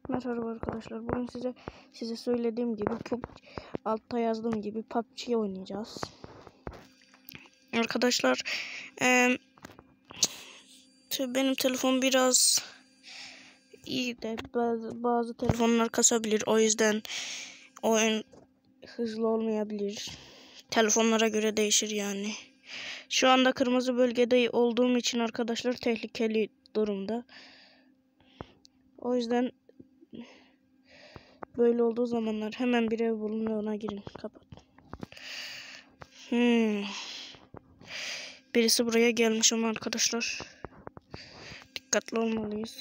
Merhaba arkadaşlar. Bugün size söylediğim gibi altta yazdığım gibi PUBG oynayacağız. Arkadaşlar benim telefon biraz iyi de bazı telefonlar kasabilir. O yüzden oyun hızlı olmayabilir. Telefonlara göre değişir yani. Şu anda kırmızı bölgede olduğum için arkadaşlar tehlikeli durumda. O yüzden böyle olduğu zamanlar hemen bir ev bulun ve ona girin. Kapat. Birisi buraya gelmiş ama arkadaşlar dikkatli olmalıyız.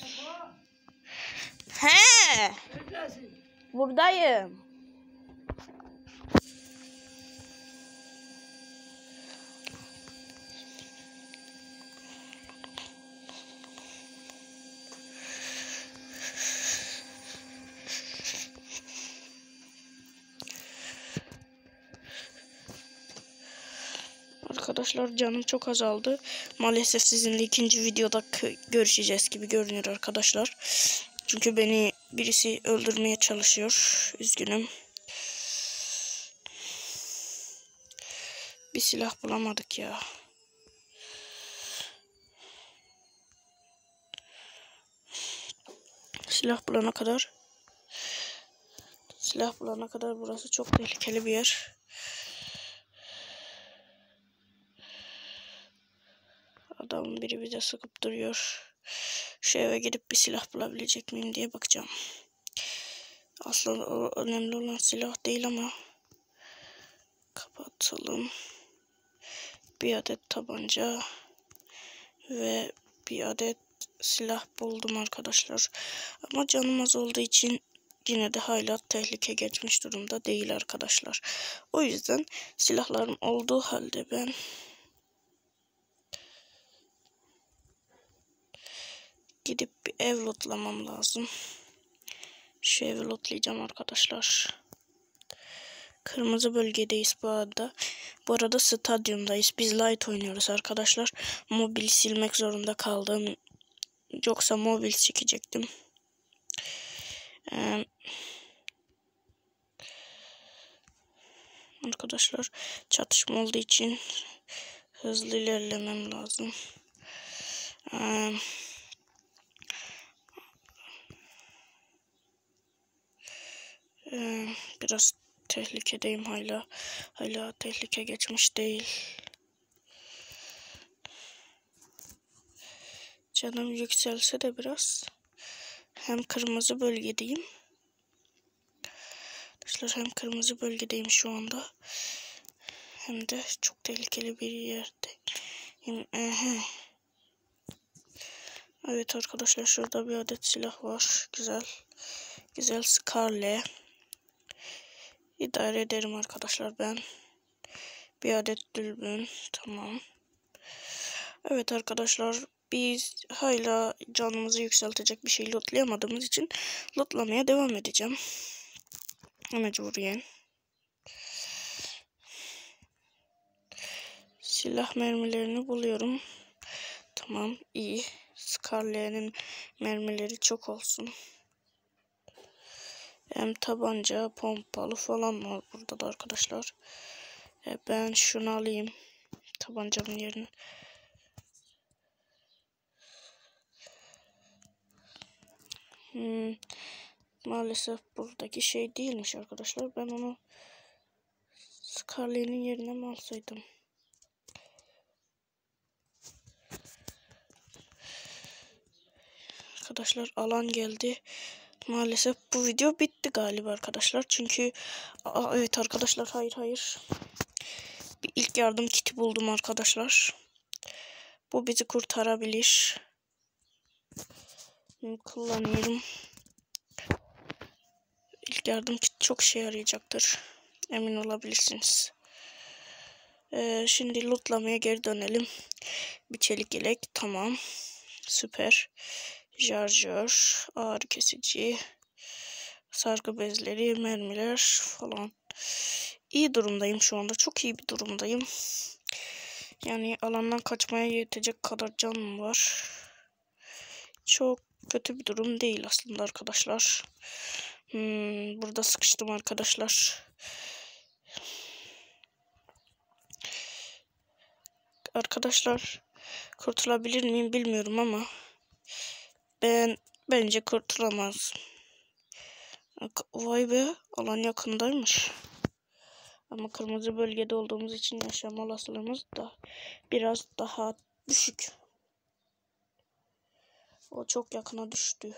He! Buradayım. Arkadaşlar canım çok azaldı. Maalesef sizinle ikinci videoda görüşeceğiz gibi görünüyor arkadaşlar. Çünkü beni birisi öldürmeye çalışıyor. Üzgünüm. Bir silah bulamadık ya. Silah bulana kadar burası çok tehlikeli bir yer. Adamın biri bize sıkıp duruyor. Şu eve gidip bir silah bulabilecek miyim diye bakacağım. Aslında önemli olan silah değil ama kapatalım. Bir adet tabanca ve bir adet silah buldum arkadaşlar. Ama canım az olduğu için yine de hala tehlike geçmiş durumda değil arkadaşlar. O yüzden silahlarım olduğu halde ben gidip bir ev lootlamam lazım. Şu evi lootlayacağım arkadaşlar. Kırmızı bölgedeyiz bu arada. Bu arada stadyumdayız. Biz light oynuyoruz arkadaşlar. Mobil silmek zorunda kaldım. Yoksa mobil çekecektim. Arkadaşlar çatışma olduğu için hızlı ilerlemem lazım. Biraz tehlikedeyim hala. Hala tehlike geçmiş değil. Canım yükselse de biraz. Hem kırmızı bölgedeyim. Arkadaşlar hem kırmızı bölgedeyim şu anda. Hem de çok tehlikeli bir yerdeyim. Evet arkadaşlar şurada bir adet silah var. Güzel. Güzel Scarlet. İdare ederim arkadaşlar ben. Bir adet dürbün. Tamam. Evet arkadaşlar biz hala canımızı yükseltecek bir şey lootlayamadığımız için lootlamaya devam edeceğim. Mecburiyen. Silah mermilerini buluyorum. Tamam iyi. Scarlet'in mermileri çok olsun. Hem tabanca, pompalı falan var burada da arkadaşlar. Ben şunu alayım. Tabancamın yerine. Maalesef buradaki şey değilmiş arkadaşlar. Ben onu Scarlet'in yerine mi alsaydım? Arkadaşlar alan geldi. Maalesef bu video bitti galiba arkadaşlar. Çünkü evet arkadaşlar hayır. Bir ilk yardım kiti buldum arkadaşlar. Bu bizi kurtarabilir. Kullanıyorum. İlk yardım kiti çok şey yarayacaktır. Emin olabilirsiniz. Şimdi lootlamaya geri dönelim. Bir çelik yelek. Tamam. Süper. Şarjör. Ağrı kesici. Sargı bezleri. Mermiler falan. İyi durumdayım şu anda. Çok iyi bir durumdayım. Yani alandan kaçmaya yetecek kadar canım var. Çok kötü bir durum değil aslında arkadaşlar. Burada sıkıştım arkadaşlar. Arkadaşlar kurtulabilir miyim bilmiyorum ama bence kurtulamaz. Vay be, alan yakındaymış. Ama kırmızı bölgede olduğumuz için yaşam olasılığımız da biraz daha düşük. O çok yakına düştü.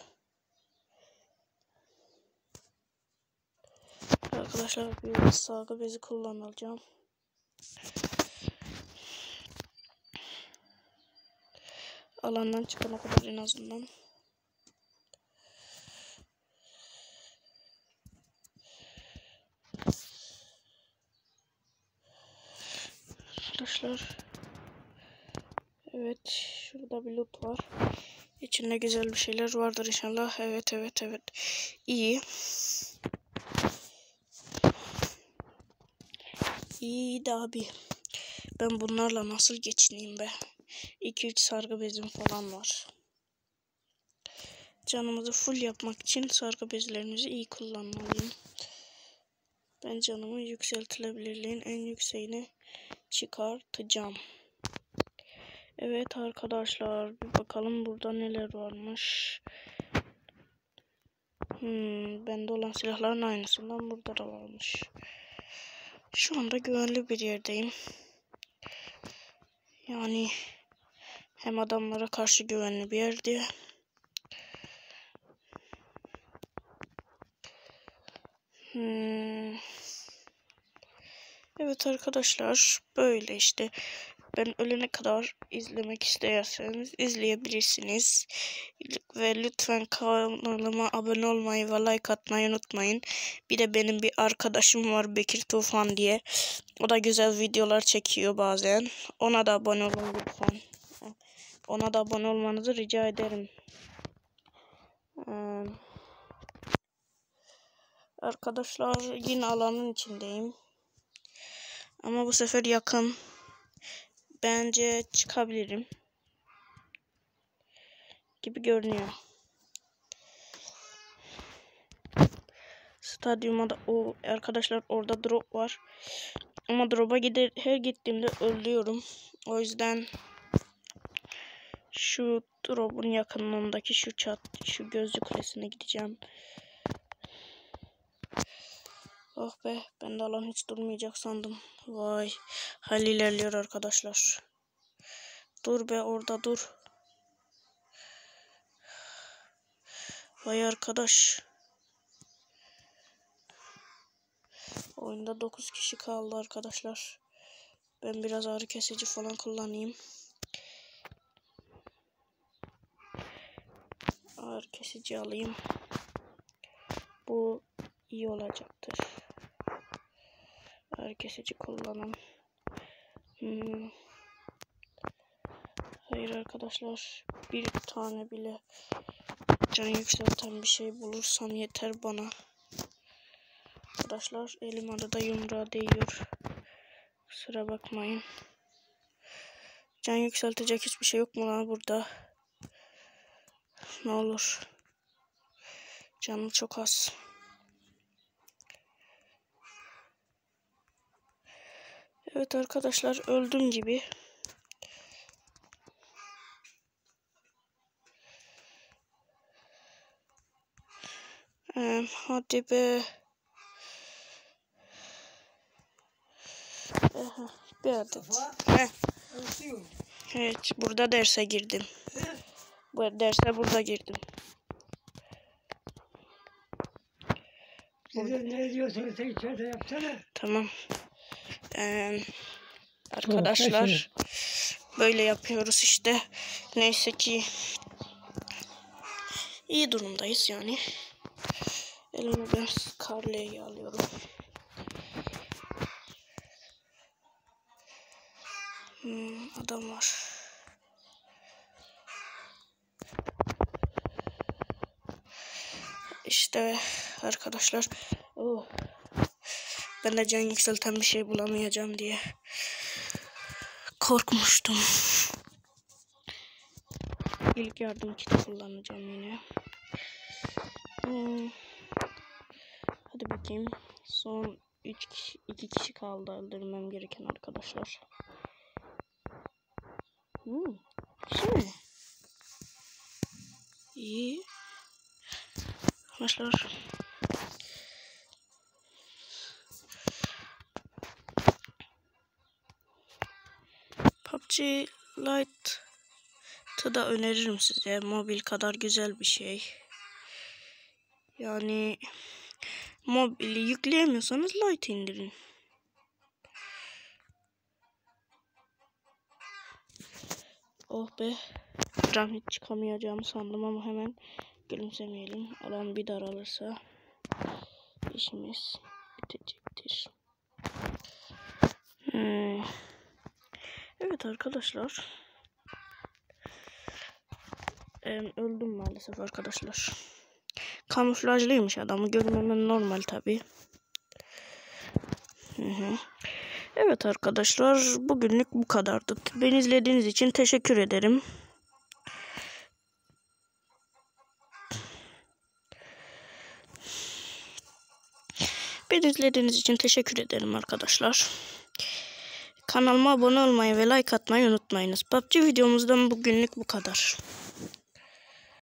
Arkadaşlar bir sargı bezi kullanacağım. Alandan çıkana kadar en azından. Arkadaşlar. Evet, şurada bir loot var. İçinde güzel bir şeyler vardır inşallah. Evet. İyi. İyi de abi. Ben bunlarla nasıl geçineyim be? 2-3 sargı bezim falan var. Canımızı full yapmak için sargı bezlerimizi iyi kullanmalıyım. Ben canımı yükseltilebilirliğin en yükseğine çıkartacağım. Evet arkadaşlar, bir bakalım burada neler varmış. Bende olan silahların aynısından burada da varmış. Şu anda güvenli bir yerdeyim. Yani hem adamlara karşı güvenli bir yerdi. Evet arkadaşlar, böyle işte. Ben ölene kadar izlemek isterseniz izleyebilirsiniz. Ve lütfen kanalıma abone olmayı ve like atmayı unutmayın. Bir de benim bir arkadaşım var, Bekir Tufan diye. O da güzel videolar çekiyor bazen. Ona da abone olun lütfen. Ona da abone olmanızı rica ederim. Arkadaşlar, yine alanın içindeyim. Ama bu sefer yakın. Bence çıkabilirim gibi görünüyor. Stadyuma da arkadaşlar, orada drop var. Ama drop'a her gittiğimde ölüyorum. O yüzden şu drop'un yakınlığındaki şu gözlü kulesine gideceğim. Oh be, ben de alan hiç durmayacak sandım. Vay, hal ilerliyor arkadaşlar. Dur be, orada dur. Vay arkadaş. Oyunda 9 kişi kaldı arkadaşlar. Ben biraz ağrı kesici falan kullanayım. Ağrı kesici alayım. Bu iyi olacaktır. Ağrı kesici kullanalım. Hayır arkadaşlar, bir tane bile can yükselten bir şey bulursam yeter bana. Arkadaşlar, elim arada yumruğa değiyor. Kusura bakmayın. Can yükseltecek hiçbir şey yok mu lan burada? Ne olur. Canım çok az. Evet arkadaşlar, öldüm gibi. Hadi be. Bir adet. Evet, burada derse girdim. Bu derse burada girdim. Ne diyorsun sen içeride yapsana. Tamam. Arkadaşlar, böyle yapıyoruz işte. Neyse ki iyi durumdayız yani. Elime ben Scarlet'i alıyorum. Adam var. İşte arkadaşlar. Ben de can yükselten bir şey bulamayacağım diye korkmuştum. İlk yardım kiti kullanacağım yine. Hadi bakayım. Son 2 kişi kaldı öldürmem gereken arkadaşlar. Şimdi iyi. Arkadaşlar. PUBG Lite'ı da öneririm size. Mobil kadar güzel bir şey. Yani mobili yükleyemiyorsanız Lite indirin. Oh be. Ben hiç çıkamayacağımı sandım ama hemen gülümsemeyelim. Alan bir daralırsa işimiz bitecektir. Evet arkadaşlar. Öldüm maalesef arkadaşlar. Kamuflajlıymış, adamı görmemem normal tabi. Evet arkadaşlar, bugünlük bu kadardı. Beni izlediğiniz için teşekkür ederim. Beni izlediğiniz için teşekkür ederim arkadaşlar. Kanalıma abone olmayı ve like atmayı unutmayınız. PUBG videomuzdan bugünlük bu kadar.